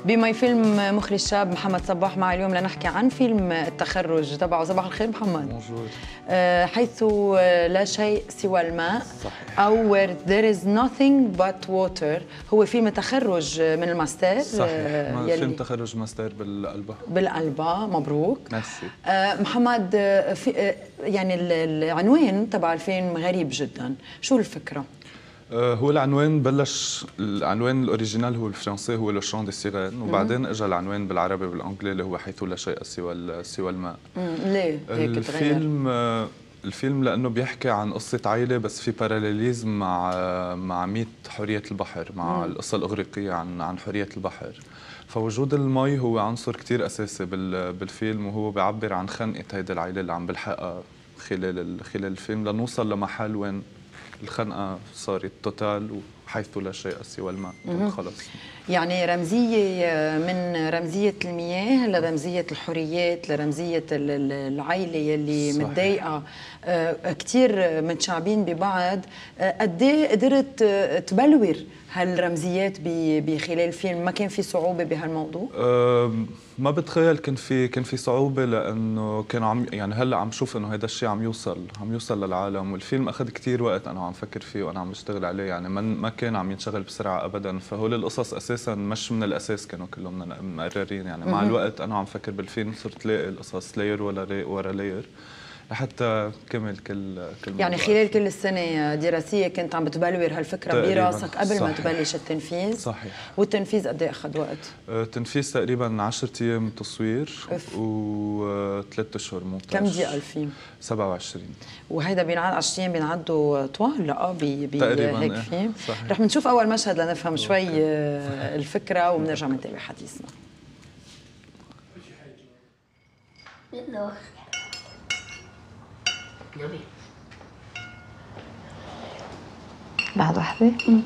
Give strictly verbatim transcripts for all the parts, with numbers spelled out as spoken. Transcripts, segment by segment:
بماي فيلم مخرج شاب محمد صباح معي اليوم لنحكي عن فيلم التخرج تبعه. صباح الخير محمد. بونجور. حيث لا شيء سوى الماء. صحيح. أو where there is nothing but water. هو فيلم تخرج من الماستر. صحيح. فيلم تخرج ماستر بالقلبة. بالقلبة. مبروك. ميرسي. محمد، في يعني العنوان تبع الفيلم غريب جدا، شو الفكرة؟ هو العنوان بلش، العنوان الاوريجينال هو الفرنسي، هو لو شون دي سيرين، وبعدين اجى العنوان بالعربي والانجلي اللي هو حيث لا شيء سوى سوى الماء. ليه هيك الفيلم الفيلم لانه بيحكي عن قصه عائله، بس في باراليليزم مع مع ميت حريه البحر، مع مم. القصه الاغريقيه عن عن حريه البحر. فوجود المي هو عنصر كثير اساسي بالفيلم، وهو بيعبر عن خنقه هيدي العائله اللي عم بلحقها خلال خلال الفيلم، لنوصل لمحل وين الخنقة صارت توتال وحيث لا شيء سوى الماء. خلص، يعني رمزية من رمزية المياه لرمزية الحريات لرمزية العائلة يلي متضايقة كثير متشعبين ببعض. قد ايه قدرت تبلور هالرمزيات بخلال الفيلم؟ ما كان في صعوبة بهالموضوع؟ أه ما بتخيل كان في كان في صعوبة، لأنه كان عم يعني هلا عم شوف إنه هذا الشيء عم يوصل عم يوصل للعالم، والفيلم أخذ كثير وقت أنا عم فكر فيه وأنا عم بشتغل عليه، يعني ما ما كان عم ينشغل بسرعة أبدا. فهول القصص أساسا مش من الأساس كانوا كلهم مقررين، يعني مع الوقت أنا عم فكر بالفيلم صرت لاقي القصص لاير ولا ورا لاير لحتى كمل كل كل يعني خلال كل السنة دراسية كنت عم بتبلور هالفكرة براسك قبل ما تبلش التنفيذ؟ صحيح. والتنفيذ قد ايه أخذ وقت؟ التنفيذ تقريبا عشرة أيام تصوير وثلاث أشهر مونتاج. كم دقيقة الفيلم؟ سبعة وعشرين. وهيدا بينعاد عشرة أيام بينعدوا طوال لا بهيك إيه. فيلم؟ صحيح. رح نشوف أول مشهد لنفهم شوي الفكرة وبنرجع نتابع حديثنا. نبي بعد واحدة؟ امم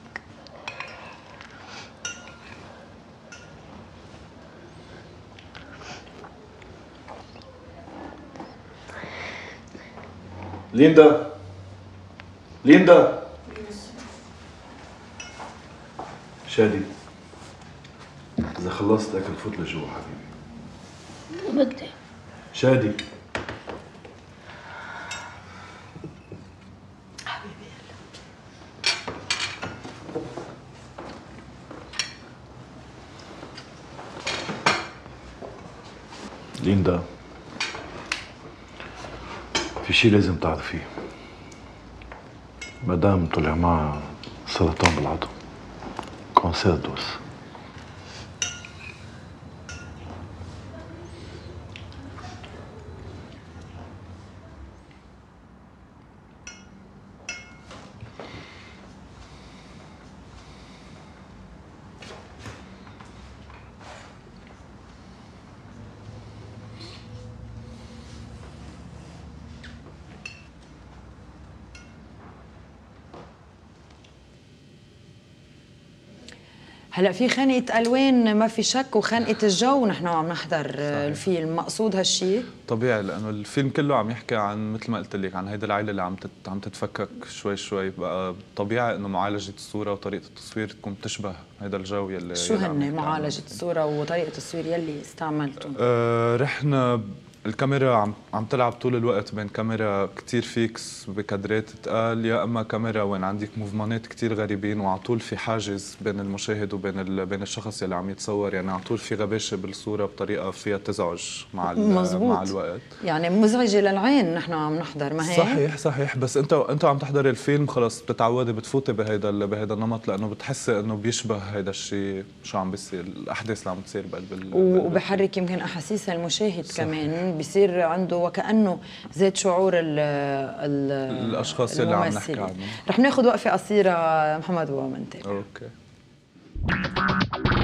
ليندا ليندا شادي، إذا خلصت أكل فوت لجوا حبيبي. بدي شادي ليندا، في شيء لازم تعرفيه. مدام طلع معها سرطان بالعظم، كونسير دوس. هلا في خنقة ألوان ما في شك، وخنقة الجو نحن عم نحضر. صحيح. الفيلم مقصود هالشيء طبيعي، لأنه الفيلم كله عم يحكي عن مثل ما قلت لك عن هيدي العائلة اللي عم عم تتفكك شوي شوي. بقى طبيعي إنه معالجة الصورة وطريقة التصوير تكون تشبه هيدا الجو يلي شو هن معالجة الصورة وطريقة التصوير يلي استعملتهم؟ آه رحنا الكاميرا عم عم تلعب طول الوقت بين كاميرا كتير فيكس بكادرات تقال، يا اما كاميرا وين عندك موفمانات كتير غريبين وعلى طول في حاجز بين المشاهد وبين ال... بين الشخص اللي عم يتصور، يعني على طول في غباشه بالصوره بطريقه فيها تزعج مع ال... مع الوقت، يعني مزعجه للعين. نحن عم نحضر ما هيك؟ صحيح صحيح، بس انت انت عم تحضري الفيلم خلص بتتعودي بتفوتي بهيدا بهيدا النمط، لانه بتحسي انه بيشبه هيدا الشيء شو عم بيصير، الاحداث اللي عم تصير بقلب ال... وبحرك يمكن احاسيس المشاهد. صحيح. كمان بصير عنده وكأنه زاد شعور ال ال الاشخاص اللي عم نحكي عنهم. رح ناخذ وقفه قصيره محمد ومنتابع. اوكي.